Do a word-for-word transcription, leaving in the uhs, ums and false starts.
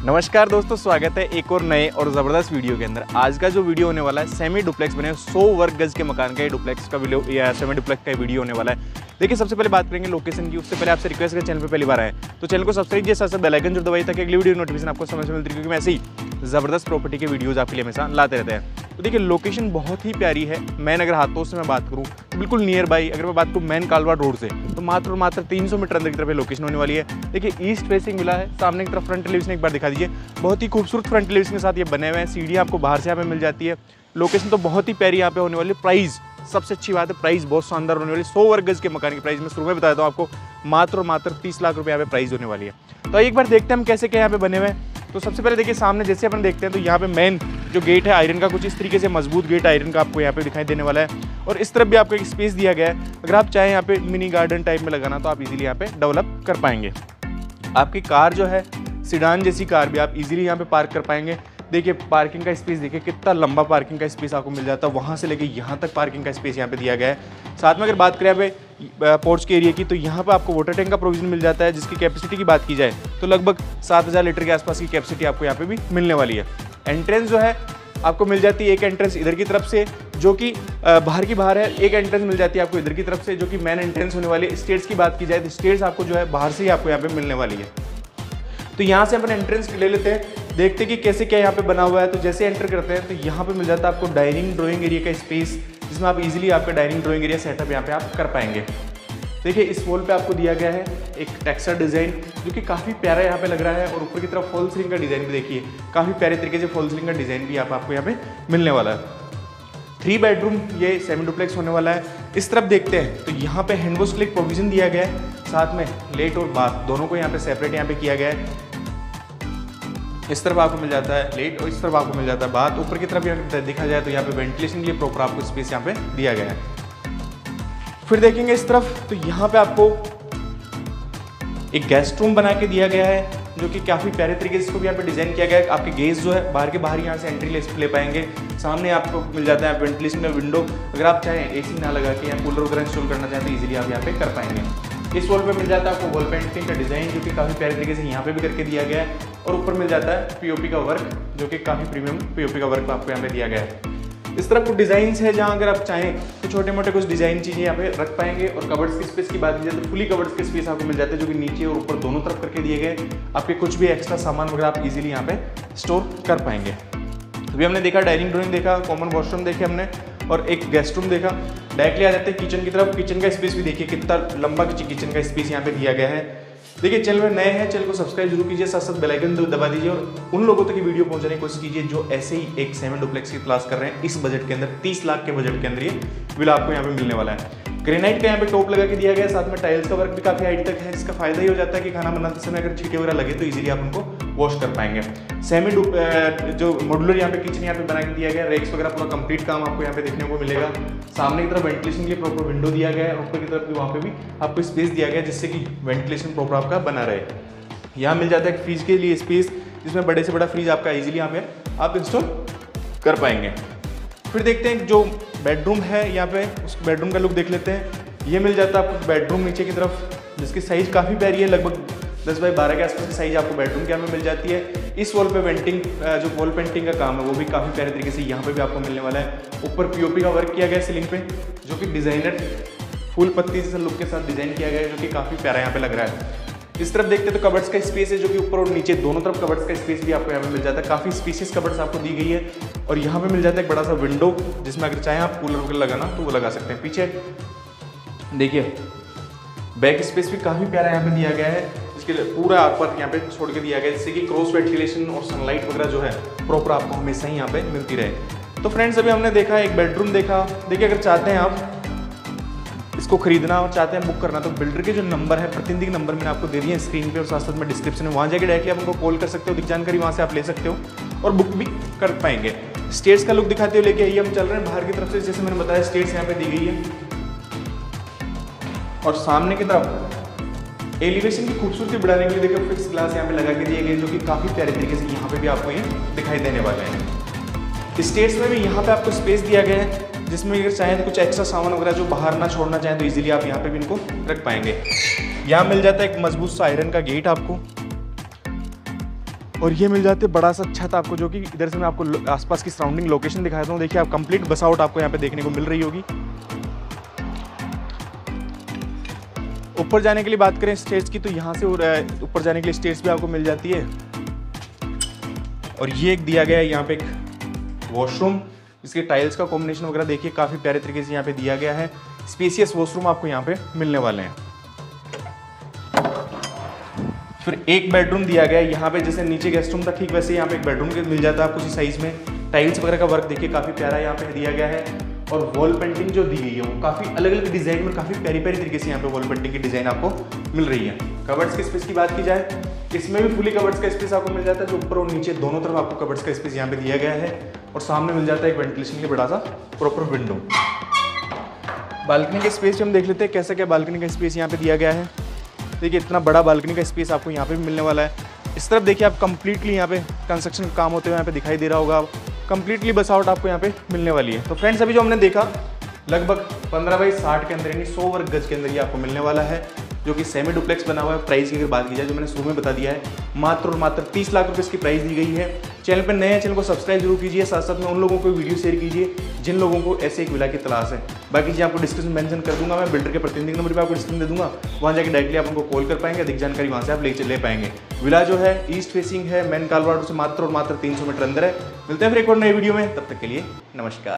नमस्कार दोस्तों, स्वागत है एक और नए और ज़बरदस्त वीडियो के अंदर। आज का जो वीडियो होने वाला है सेमी डुप्लेक्स बने सौ वर्ग गज के मकान का ये डुप्लेक्स का वीडियो या सेमी डुप्लेक्स का वीडियो होने वाला है। देखिए, सबसे पहले बात करेंगे लोकेशन की। उससे पहले आपसे रिक्वेस्ट है, चैनल पे पहली बार आए तो चैनल को सब्सक्राइब कीजिए, साथ साथ बेल आइकन जरूर दबाइए ताकि अगली वीडियो नोटिफिकेशन आपको समय से मिलती है, क्योंकि मैं ऐसे ही ज़बरदस्त प्रॉपर्टी के वीडियोज़ आपके लिए हमेशा लाते रहते हैं। तो देखिए, लोकेशन बहुत ही प्यारी है। मैन अगर हाथों से मैं बात करूँ तो बिल्कुल नियर बाई, अगर मैं बात करूँ मैन कालवा रोड से तो मात्र और मात्र तीन सौ मीटर अंदर की तरफ लोकेशन होने वाली है। देखिए, ईस्ट फेसिंग मिला है, सामने की तरफ फ्रंट एलिवेशन एक बार दिखा दीजिए। बहुत ही खूबसूरत फ्रंट एलिवेशन के साथ ये बने हुए हैं। सीढ़ियाँ आपको बाहर से यहाँ पे मिल जाती है। लोकेशन तो बहुत ही प्यारी यहाँ पे होने वाली। प्राइस सबसे अच्छी बात है, प्राइस बहुत शानदार होने वाली। सौ वर्ग गज के मकान की प्राइस मैं शुरू में बता देता हूँ आपको, मात्र और मात्र तीस लाख रुपए यहाँ पे प्राइस होने वाली है। तो एक बार देखते हैं हम कैसे क्या यहाँ पे बने हुए हैं। तो सबसे पहले देखिए, सामने जैसे अपन देखते हैं तो यहाँ पे मेन जो गेट है आयरन का, कुछ इस तरीके से मजबूत गेट आयरन का आपको यहाँ पे दिखाई देने वाला है। और इस तरफ भी आपको एक स्पेस दिया गया है। अगर आप चाहें यहाँ पे मिनी गार्डन टाइप में लगाना तो आप इजीली यहाँ पे डेवलप कर पाएंगे। आपकी कार जो है सिडान जैसी कार भी आप इजीली यहाँ पे पार्क कर पाएंगे। देखिए, पार्किंग का स्पेस देखिए, कितना लंबा पार्किंग का स्पेस आपको मिल जाता है। वहाँ से लेके यहाँ तक पार्किंग का स्पेस यहाँ पे दिया गया है। साथ में अगर बात करें यहाँ पे पोर्च के एरिया की तो यहाँ पे आपको वाटर टैंक का प्रोविजन मिल जाता है, जिसकी कैपेसिटी की बात की जाए तो लगभग सात हज़ार लीटर के आसपास की कैपेसिटी आपको यहाँ पे भी मिलने वाली है। एंट्रेंस जो है आपको मिल जाती है, एक एंट्रेंस इधर की तरफ से जो कि बाहर की बाहर है, एक एंट्रेंस मिल जाती है आपको इधर की तरफ से जो कि मेन एंट्रेंस होने वाली है। स्टेयर्स की बात की जाए तो स्टेयर्स आपको जो है बाहर से ही आपको यहाँ पे मिलने वाली है। तो यहाँ से अपन एंट्रेंस ले लेते हैं, देखते हैं कि कैसे क्या यहाँ पे बना हुआ है। तो जैसे एंटर करते हैं तो यहाँ पे मिल जाता है आपको डाइनिंग ड्राइंग एरिया का स्पेस, जिसमें आप इजीली आपका डाइनिंग ड्राइंग एरिया सेटअप यहाँ पे आप कर पाएंगे। देखिए, इस वॉल पे आपको दिया गया है एक टेक्सचर डिज़ाइन जो कि काफ़ी प्यारा यहाँ पे लग रहा है। और ऊपर की तरफ फॉल सीलिंग का डिज़ाइन भी देखिए, काफ़ी प्यारे तरीके से फॉल सीलिंग का डिज़ाइन भी आप, आपको यहाँ पे मिलने वाला है। थ्री बेडरूम ये सेमी डुप्लेक्स होने वाला है। इस तरफ देखते हैं तो यहाँ पे हैंड वॉश के लिए प्रोविजन दिया गया है। साथ में लेट और बाथ दोनों को यहाँ पे सेपरेट यहाँ पे किया गया है। इस तरफ आपको मिल जाता है लेट और इस तरफ आपको मिल जाता है बाथ। ऊपर की तरफ यहाँ देखा जाए तो यहाँ पे वेंटिलेशन के लिए प्रॉपर आपको स्पेस यहाँ पे दिया गया है। फिर देखेंगे इस तरफ तो यहाँ पे आपको एक गेस्ट रूम बना के दिया गया है, जो कि काफ़ी प्यारे तरीके से इसको भी यहाँ पे डिज़ाइन किया गया है। आपके गेस्ट जो है बाहर के बाहर यहाँ से एंट्री ले, ले पाएंगे। सामने आपको मिल जाता है वेंटिलेशन का विंडो। अगर आप चाहें एसी ना लगा के या कूलर वगैरह इंस्टॉल करना चाहें तो इजीली आप यहाँ पे कर पाएंगे। इस वॉल पे मिल जाता है आपको वॉल पेंटिंग का डिज़ाइन, जो कि काफ़ी प्यारे तरीके से यहाँ पे भी करके दिया गया है। और ऊपर मिल जाता है पीओपी का वर्क, जो कि काफ़ी प्रीमियम पीओपी का वर्क आपको यहाँ पे दिया गया है। इस तरफ कुछ डिज़ाइंस है जहाँ अगर आप चाहें तो छोटे मोटे कुछ डिज़ाइन चीज़ें यहाँ पे रख पाएंगे। और कवर्ड्स की स्पेस की बात की जाए तो फुली कवर्ड्स के स्पेस आपको मिल जाते हैं, जो कि नीचे और ऊपर दोनों तरफ करके दिए गए। आपके कुछ भी एक्स्ट्रा सामान वगैरह आप इजीली यहाँ पे स्टोर कर पाएंगे। अभी हमने देखा डाइनिंग ड्राइंग देखा, कॉमन वॉशरूम देखे हमने और एक गेस्ट रूम देखा। डायरेक्टली आ जाते हैं किचन की तरफ। किचन का स्पेस भी देखिए, कितना लंबा किचन का स्पेस यहाँ पे दिया गया है। देखिए, चैनल में नए हैं, चैनल को सब्सक्राइब जरूर कीजिए, साथ साथ बेल आइकन दबा दीजिए और उन लोगों तक ये वीडियो पहुंचाने की कोशिश कीजिए जो ऐसे ही एक सेमी डुप्लेक्स की तलाश कर रहे हैं। इस बजट के अंदर तीस लाख के बजट के अंदर ये विला आपको यहाँ पे मिलने वाला है। ग्रेनाइट का यहाँ पे टॉप लगा के दिया गया है, साथ में टाइल्स का वर्क भी काफी हाइट तक है, जिसका फायदा ये हो जाता है कि खाना बनाते समय अगर छींटे वगैरह लगे तो इजीली आप उनको वॉश कर पाएंगे। सेमी जो मॉड्यूलर यहाँ पे किचन यहाँ पे बना के दिया गया, रेक्स वगैरह पूरा कंप्लीट काम आपको यहाँ पे देखने को मिलेगा। सामने की तरफ वेंटिलेशन के लिए प्रॉपर विंडो दिया गया है, ऊपर की तरफ भी वहाँ पे भी आपको स्पेस दिया गया है, जिससे कि वेंटिलेशन प्रॉपर आपका बना रहे। यहाँ मिल जाता है एक फ्रिज के लिए स्पेस, जिसमें बड़े से बड़ा फ्रिज आपका इजीली यहाँ पे आप इंस्टॉल कर पाएंगे। फिर देखते हैं जो बेडरूम है यहाँ पे, उस बेडरूम का लुक देख लेते हैं। ये मिल जाता है आपको बेडरूम नीचे की तरफ, जिसकी साइज काफ़ी प्यारी है, लगभग दस बाई बारह के आसपास की साइज आपको बेडरूम के यहाँ पे मिल जाती है। इस वॉल पे पेंटिंग जो वॉल पेंटिंग का काम है वो भी काफ़ी प्यारे तरीके से यहाँ पे भी आपको मिलने वाला है। ऊपर पीओपी का वर्क किया गया है सीलिंग पे, जो कि डिज़ाइनर फुल पत्ती जैसे लुक के साथ डिज़ाइन किया गया है, जो कि काफ़ी प्यारा यहाँ पे लग रहा है। इस तरफ देखते हैं तो कबर्ड्स का स्पेस है, जो कि ऊपर और नीचे दोनों तरफ कबर्ड्स का स्पेस भी आपको यहाँ पे मिल जाता है। काफ़ी स्पेसियस कबर्ड्स आपको दी गई है। और यहाँ पे मिल जाता है एक बड़ा सा विंडो, जिसमें अगर चाहें आप कूलर वगैरह लगाना तो वो लगा सकते हैं। पीछे देखिए बैक स्पेस भी काफ़ी प्यारा यहाँ पे दिया गया है, जिसके पूरा आसपास यहाँ पे छोड़ के दिया गया है, जिससे कि क्रॉस वेंटिलेशन और सनलाइट वगैरह जो है प्रॉपर आपको हमेशा ही यहाँ पे मिलती रहे। तो फ्रेंड्स, अभी हमने देखा एक बेडरूम देखा। देखिए, अगर चाहते हैं आप इसको खरीदना और चाहते हैं बुक करना तो बिल्डर के जो नंबर है, प्रतिनिधि नंबर मैंने आपको दे दिए हैं स्क्रीन पे और साथ साथ में डिस्क्रिप्शन में, वहाँ जाके डायरेक्टली आप उनको कॉल कर सकते हो, अधिक जानकारी वहाँ से आप ले सकते हो और बुक भी कर पाएंगे। स्टेयर्स का लुक दिखाते हुए लेके आइए, हम चल रहे हैं बाहर की तरफ से। जैसे मैंने बताया स्टेयर्स यहाँ पे दी गई है और सामने की तरफ एलिवेशन की खूबसूरती बढ़ाने के लिए देखिए फिक्स ग्लास यहाँ पे लगा के दिए गए, जो कि काफ़ी प्यारे तरीके से यहाँ पे भी आपको ये दिखाई देने वाले हैं। स्टेयर्स में भी यहाँ पे आपको स्पेस दिया गया है, जिसमें अगर चाहें तो कुछ एक्स्ट्रा सामान वगैरह जो बाहर ना छोड़ना चाहें तो इजीली आप यहाँ पे भी इनको रख पाएंगे। यहाँ मिल जाता है एक मजबूत सा आयरन का गेट आपको, और ये मिल जाते बड़ा सा छत आपको, जो कि इधर से मैं आपको आसपास की सराउंडिंग लोकेशन दिखाता हूँ। देखिए आप कंप्लीट बस आउट आपको यहाँ पे देखने को मिल रही होगी। ऊपर जाने के लिए बात करें स्टेयर्स की, तो यहाँ से ऊपर जाने के लिए स्टेयर्स भी आपको मिल जाती है। और ये एक दिया गया है यहाँ पे एक वॉशरूम, इसके टाइल्स का कॉम्बिनेशन वगैरह देखिए काफ़ी प्यारे तरीके से यहाँ पे दिया गया है। स्पेसियस वॉशरूम आपको यहाँ पे मिलने वाले हैं। फिर एक बेडरूम दिया गया है यहाँ पे, जैसे नीचे गेस्ट रूम था ठीक वैसे यहाँ पे एक बेडरूम मिल जाता है आपको इसी साइज में। टाइल्स वगैरह का वर्क देखिए काफ़ी प्यारा यहाँ पे दिया गया है। और वॉल पेंटिंग जो दी गई है वो काफ़ी अलग अलग डिज़ाइन में काफ़ी प्यारी प्यारी तरीके से यहाँ पे वॉल पेंटिंग की डिज़ाइन आपको मिल रही है। कवर्ड्स के स्पेस की बात की जाए, इसमें भी फुली कवर्ड्स का स्पेस आपको मिल जाता है, जो ऊपर और नीचे दोनों तरफ आपको कवर्ड्स का स्पेस यहाँ पे दिया गया है। और सामने मिल जाता है एक वेंटिलेशन के लिए बड़ा सा प्रॉपर विंडो। बालकनी के स्पेस हम देख लेते हैं कैसा क्या बालकनी का स्पेस यहाँ पे दिया गया है। देखिए इतना बड़ा बालकनी का स्पेस आपको यहाँ पे भी मिलने वाला है। इस तरफ देखिए आप कंप्लीटली यहाँ पे कंस्ट्रक्शन का काम होते हुए यहाँ पे दिखाई दे रहा होगा। कंप्लीटली बस आउट आपको यहाँ पे मिलने वाली है। तो फ्रेंड्स अभी जो हमने देखा लगभग पंद्रह बाई साठ के अंदर यानी सौ वर्ग गज के अंदर ये आपको मिलने वाला है, जो कि सेमी डुप्लेक्स बना हुआ है। प्राइस की अगर बात की जाए जो मैंने शुरू में बता दिया है, मात्र और मात्र तीस लाख रुपए इसकी प्राइस दी गई है। चैनल पर नए हैं, चैनल को सब्सक्राइब जरूर कीजिए, साथ साथ में उन लोगों को वीडियो शेयर कीजिए जिन लोगों को ऐसे एक विला की तलाश है। बाकी चीज़ आपको डिस्क्रिप्शन मेंशन कर दूंगा, मैं बिल्डर के प्रतिनिधि नंबर पर आपको डिस्क्रिप्शन दे दूंगा, वहाँ जाकर डायरेक्टली आप उनको कॉल कर पाएंगे, अधिक जानकारी वहाँ से आप ले ले पाएंगे। विला जो है ईस्ट फेसिंग है, मेन कालवा रोड से मात्र और मात्र तीन सौ मीटर अंदर है। मिलते हैं फिर एक और नई वीडियो में, तब तक के लिए नमस्कार।